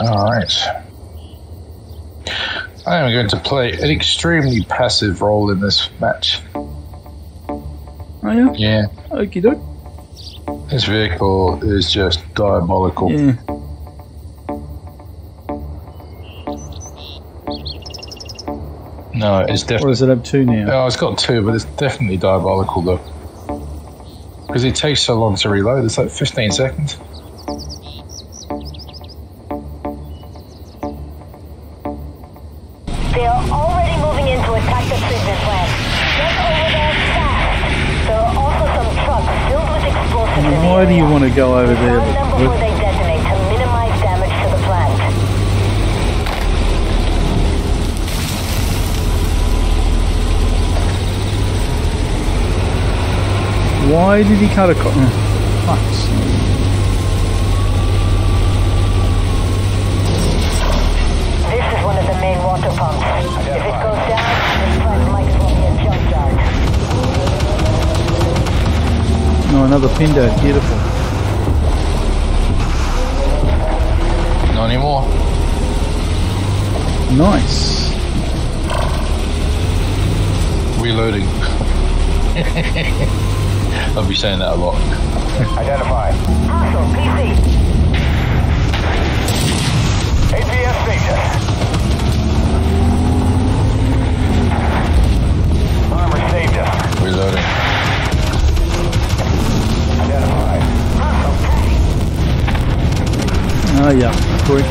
Alright. I am going to play an extremely passive role in this match. Oh yeah? Yeah. Okie doke. This vehicle is just diabolical. Yeah. No, it's definitely... Or does it have 2 now? Oh, it's got 2, but it's definitely diabolical though. Because it takes so long to reload. It's like 15 seconds. They are already moving in to attack the treatment plant. Get over there fast. There are also some trucks filled with explosives in the area. Why do you want to go over there? Disarm them before they detonate to minimize damage to the plant. Why did he cut a fuck. This is one of the main water pumps. If it goes down, this plant might as well be a junkyard. No, another Pindo. Beautiful. Not anymore. Nice. Reloading. I'll be saying that a lot. Identify. Hostile, PC. APS station. Armor saved us. Reloading. Identify. Oh yeah. Quick.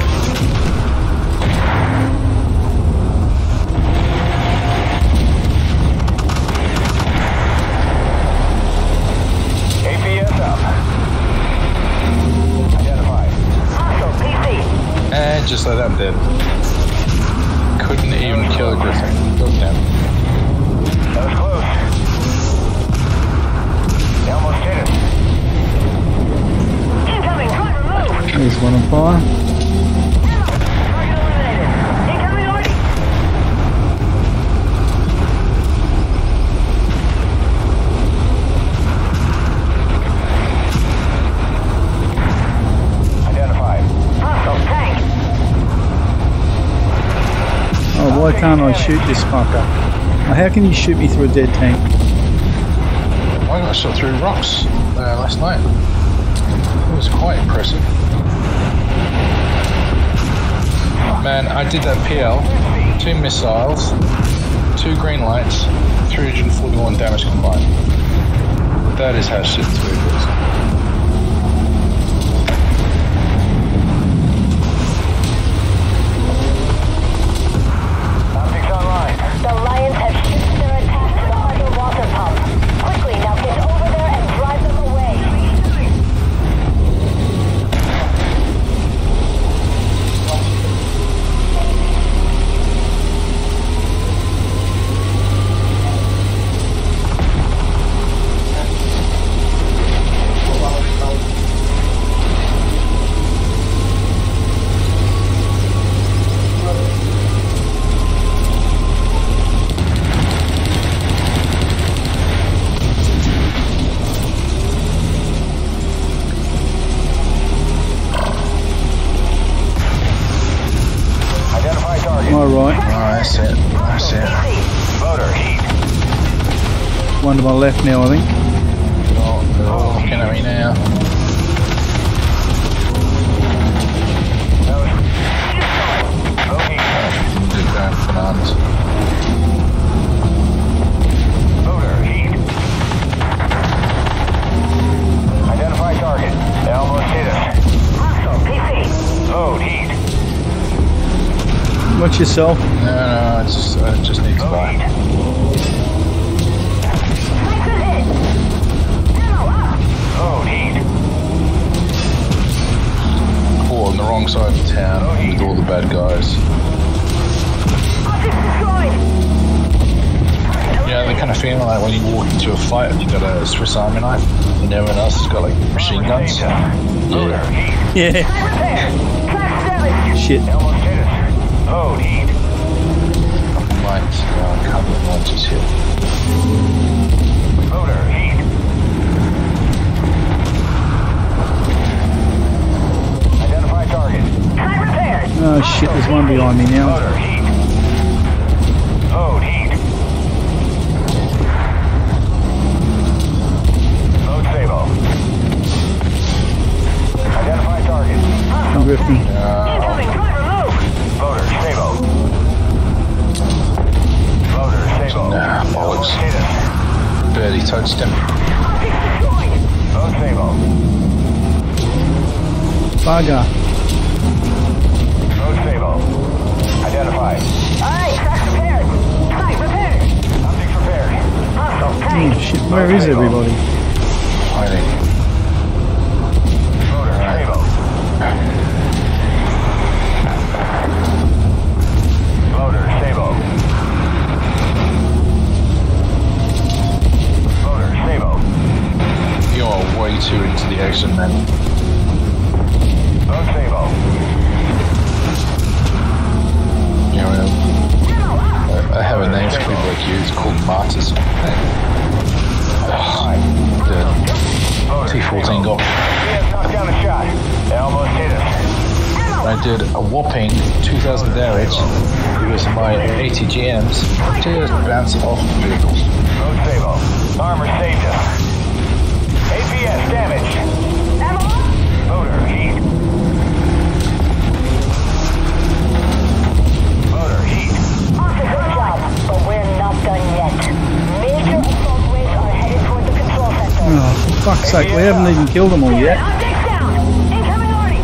APS up. Identify. Hostile, PC. And just like that, I'm dead. Couldn't even kill a Griffin. Goddamn. That was close. They almost hit us. Incoming, driver, move! There's one on fire. Target eliminated. Incoming order. Identified. Hostile, tank. Oh, why can't I shoot this fucker? Oh, how can you shoot me through a dead tank? I got shot through rocks last night. It was quite impressive. Man, I did that PL, 2 missiles, 2 green lights, 341 damage combined. That is how shit this vehicle is. Optics online. The Lions have shifted their attack to the underwater pump. Quickly, now get over there and drive them away. Identify target. Alright. That's it. That's it. Motor heat. One to my left now, I think. They're all looking at me now. Low heat. They're going bananas. Motor heat. Identify target. They almost hit us. Hostile, PC. Load heat. Watch yourself. No, I just need to Low buy. heat. Nice and hit. Now up. Load heat. Oh, on the wrong side of town with all the bad guys. Optics destroyed. Yeah, the kind of feeling like when you walk into a fight and you've got a Swiss Army knife and everyone else has got like machine guns. Motor Yeah. heat. Yeah. High repair. Track damage. Shit. They almost hit us. Load heat. Right, couple of launches here. Motor heat. Identify target. High repair. one behind me now. Motor heat. Load heat. Load Sabo. Identify target. I'm drifting. Incoming, driver, move! Loader Sabo. Loader Sabo. Nah, bollocks. Hit us. Barely touched him. Optics destroyed! Load Sabo. Bugger. Load Sabo. Identified. Alright, track's repaired. Site repaired. Optics repaired. Hostile, Oh tank. shit, where is everybody? Hiding. Loader Sabo. Loader Sabo. Loader Sabo. You are way too into the action, man. Load Sabo. You know, I have a name for people like you. It's called martyrs. The T-14 got. CS knocked down a shot. They almost hit us. I did a whopping 2,000 damage because my 80 GMs just bounced off vehicles. Load Sabo. Armor saved us. APS damage. Loader heat. Loader heat. Good job, but we're not done yet. Major assault waves are headed toward the control center. Oh, for fuck's sake, we haven't even killed them all yet. Optics down! Incoming order!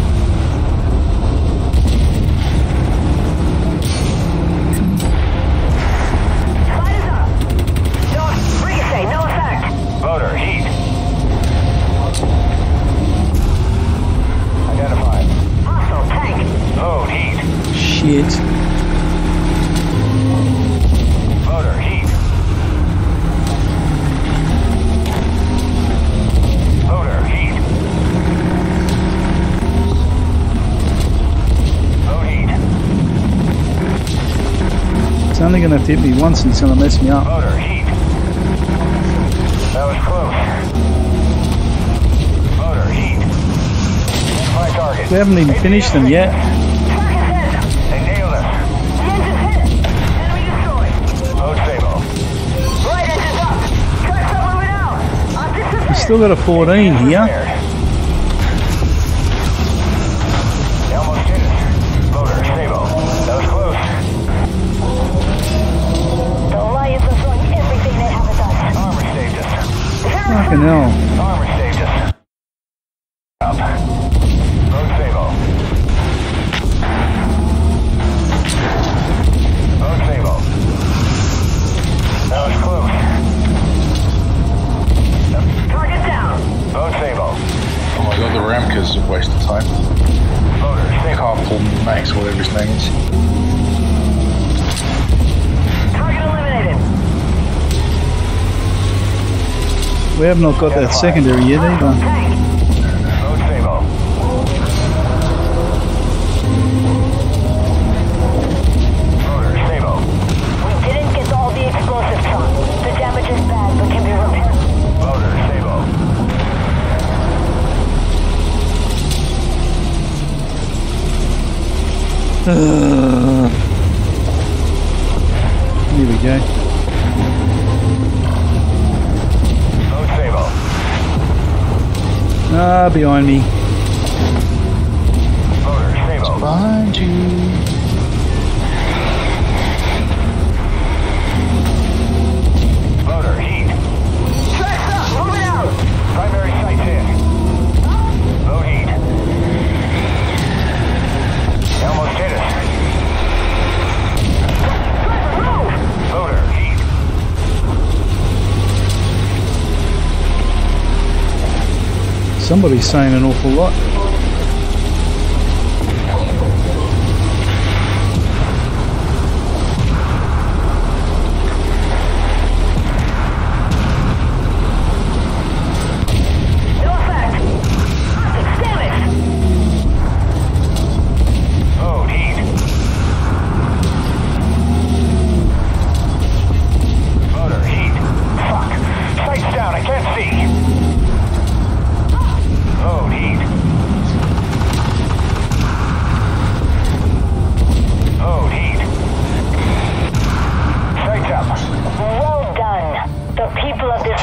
Spiders up! No, ricochet, no effect! Loader heat. Identified. Hostile, tank! Load heat. Shit. Loader heat. Loader heat. Load heat. It's only going to hit me once and it's going to mess me up. Loader heat. That was close. Loader heat. Identify target. We haven't even finished them yet. Track is dead! They nailed us. The engine's hit! Enemy destroyed! Load Sabo. Right engine's up! Track's up moving out! Optics repaired! Still got a 14 here. Repaired. They almost hit us. Loader Sabo. That was close. The Alliance is throwing everything they have at us. Armor saved us. Fucking hell. Armor saved us. Up. Load Sabo. Load Sabo. That was close. Target down! Load Sabo. Oh my god, the Ramka's a waste of time. Loader Sabo. Carpool Max, whatever his name is. Target eliminated! We have not got that secondary yet either. Tank! Load Sabo. Loader Sabo. We didn't get all the explosives on. The damage is bad, but can be repaired. Loader Sabo. Here we go. Load Sabo. Ah, behind me. Loader Sabo. Behind you. Loader heat. Track's up! Moving out! Primary sights in. Load heat. They almost hit us. Driver, move! Loader heat. Somebody's saying an awful lot. No effect! Optics damaged! Load heat. Loader heat. Fuck. Sights down. I can't see. Load heat.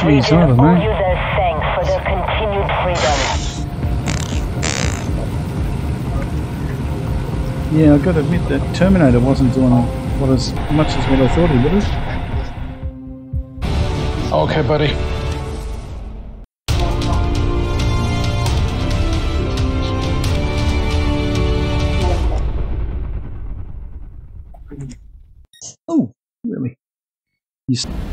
Jeez, I don't owe know. you their thanks for their continued freedom. Yeah, I've got to admit that Terminator wasn't doing what as much as what I thought he would have. Okay, buddy. Oh, really? You